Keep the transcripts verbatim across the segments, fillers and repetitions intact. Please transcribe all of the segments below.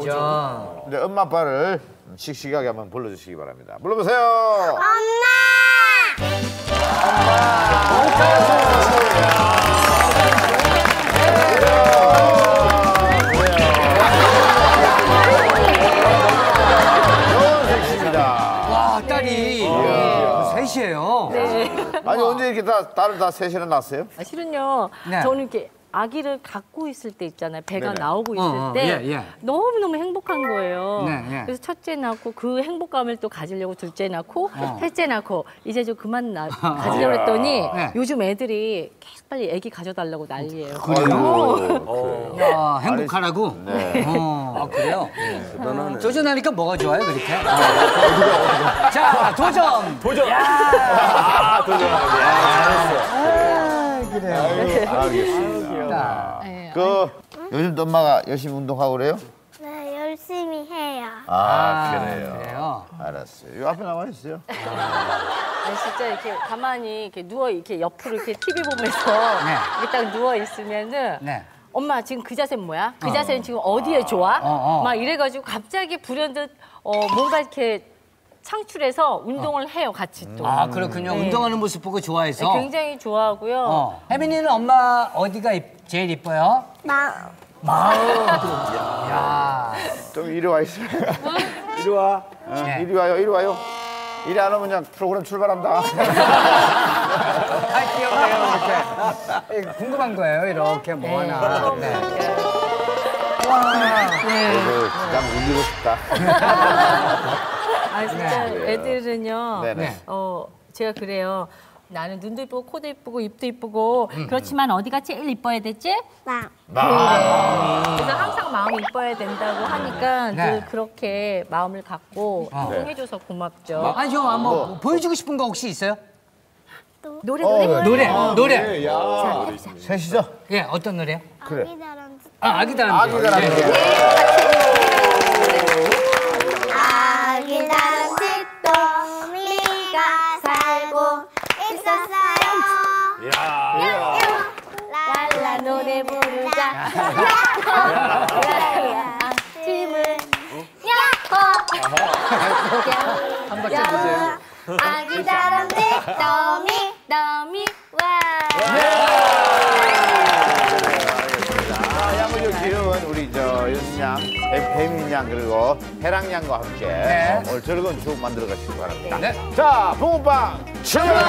도전. 네, 엄마 아빠를 씩씩하게 한번 불러주시기 바랍니다. 불러보세요. 엄마! 와, 딸이 셋이에요. 네. 아니 언제 이렇게 다 딸을 다 셋이나 낳았어요? 아, 실은요. 네. 저는 이렇게 아기를 갖고 있을 때 있잖아요. 배가 네네. 나오고 있을 어, 어, 때 예, 예. 너무너무 행복한 거예요. 네, 예. 그래서 첫째 낳고 그 행복감을 또 가지려고 둘째 낳고 어. 셋째 낳고 이제 좀 그만 나, 가지려고 했더니 네. 요즘 애들이 계속 빨리 아기 가져달라고 난리예요. 그래요? 야, 행복하라고? 네. 어, 아, 그래요? 대단하네. 도전하니까 뭐가 좋아요, 그렇게? 자, 도전! 도전! 아, 도전하네. 아, 그래요. 알겠습니다. 네. 그 요즘도 엄마가 열심히 운동하고 그래요? 네, 열심히 해요. 아, 아, 그래요. 그래요? 알았어요. 요 앞에 나와 있어요. 아니, 진짜 이렇게 가만히 이렇게 누워 이렇게 옆으로 이렇게 티비 보면서 네. 이렇게 딱 누워 있으면은 네. 엄마 지금 그 자세는 뭐야? 그 자세는 지금 어디에 좋아? 어, 어. 막 이래가지고 갑자기 불현듯 어, 뭔가 이렇게 창출해서 운동을 해요 같이 또. 아, 그렇군요. 네. 운동하는 모습 보고 좋아해서. 네, 굉장히 좋아하고요. 어. 혜민이는 엄마 어디가 이- 제일 이뻐요? 마, 마음. 야. 좀 이리 와 있어요. 이리 와. 어, 네. 이리 와요, 이리 와요. 이리 안 오면 그냥 프로그램 출발한다. 아, 귀여워요, 이렇게. 궁금한 거예요, 이렇게 뭐 하나. 네. 와. 네. 그래서 그냥 울리고 싶다. 아 진짜 네. 애들은요. 네네. 어 제가 그래요. 나는 눈도 이쁘고 코도 이쁘고 입도 이쁘고 그렇지만 어디가 제일 이뻐야 되지? 마. 그래. 그래서 항상 마음이 이뻐야 된다고 하니까 네. 늘 그렇게 마음을 갖고 어. 해줘서 고맙죠. 아니, 저 한번 뭐 보여주고 싶은 거 혹시 있어요? 노래 어, 노래. 노래, 노래. 네, 야. 셋이죠? 예, 어떤 노래요? 그래. 아기다란 집. 아, 아기다란 아기다란 집. 아기다란 집도미가 살고 있었어요. 야. 랄라 노래 부르자. 아침을 한 박자 주세요. 아기 다람쥐 더미 더미 와. 자, 야무지게 귀여운 우리 저 윤양, 배민양 그리고 해랑양과 함께 네. 오늘 즐거운 추억 만들어 가시기 바랍니다. 네. 자, 붕어빵 출발합니다.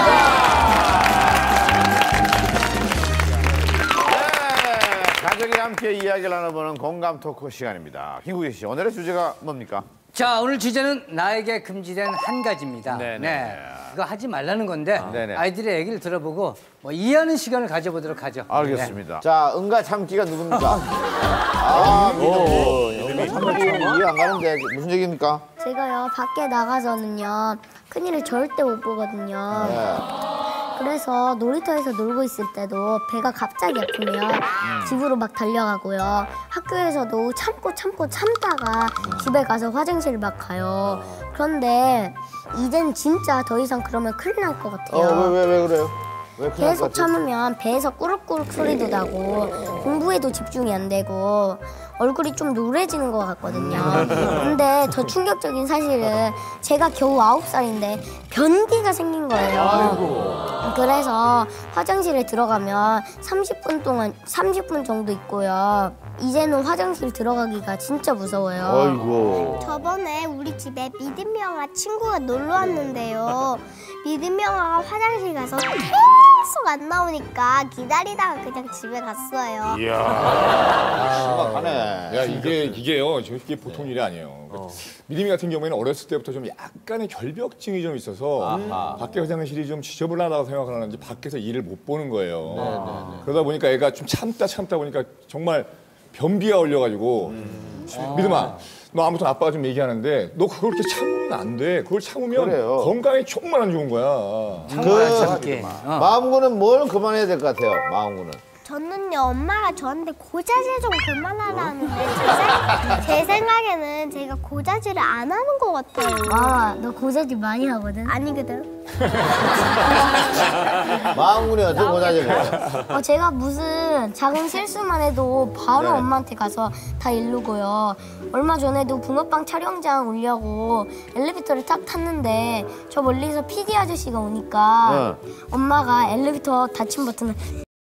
네, 가족이 함께 이야기를 나눠보는 공감 토크 시간입니다. 김국희 씨, 오늘의 주제가 뭡니까? 자, 오늘 주제는 나에게 금지된 한 가지입니다. 네네. 네. 그거 하지 말라는 건데 네네. 아이들의 얘기를 들어보고 뭐 이해하는 시간을 가져보도록 하죠. 알겠습니다. 자, 응가 참기가 누굽니까? 아, 믿음이. 응가 참기 이해 안 가는데 무슨 얘기입니까? 제가요 밖에 나가서는요 큰일을 절대 못 보거든요. 네. 그래서 놀이터에서 놀고 있을 때도 배가 갑자기 아프면 집으로 막 달려가고요. 학교에서도 참고 참고 참다가 집에 가서 화장실을 막 가요. 그런데 이젠 진짜 더 이상 그러면 큰일 날 것 같아요. 어, 왜, 왜, 왜 그래요? 왜 큰일 계속 났지? 참으면 배에서 꾸룩꾸룩 소리도 나고 공부에도 집중이 안 되고 얼굴이 좀 노래지는 것 같거든요. 근데 더 충격적인 사실은 제가 겨우 아홉 살인데 변기가 생긴 거예요. 그래서 화장실에 들어가면 삼십 분 동안 삼십 분 정도 있고요. 이제는 화장실 들어가기가 진짜 무서워요. 아이고. 저번에 우리 집에 믿음이 형아 친구가 놀러 왔는데요. 믿음이 형아가 화장실 가서 계속 안 나오니까 기다리다가 그냥 집에 갔어요. 이야. 심각하네. 야, 이게, 이게요. 저 이게 보통 일이 아니에요. 믿음이 같은 경우에는 어렸을 때부터 좀 약간의 결벽증이 좀 있어서 밖에 화장실이 좀 지저분하다고 생각을 하는지 밖에서 일을 못 보는 거예요. 그러다 보니까 애가 좀 참다 참다 보니까 정말 변비가 올려가지고 믿음아, 너 아무튼 아빠가 좀 얘기하는데 너 그걸 그렇게 참으면 안 돼. 그걸 참으면 그래요. 건강에 정말 안 좋은 거야. 그 참기. 어. 마음고는 뭘 그만해야 될 것 같아요? 마음고는. 저는요 엄마가 저한테 고자세 좀 그만하라는데 제 쌀 제 생각에는 제가 고자질을 안 하는 것 같아요. 와, 너 고자질 많이 하거든? 아니거든. 마음군이 어떤 고자질이에요? 어, 제가 무슨 작은 실수만 해도 바로 네. 엄마한테 가서 다 이르고요. 얼마 전에도 붕어빵 촬영장 오려고 엘리베이터를 탁 탔는데 저 멀리서 피디 아저씨가 오니까 엄마가 엘리베이터 닫힌 버튼을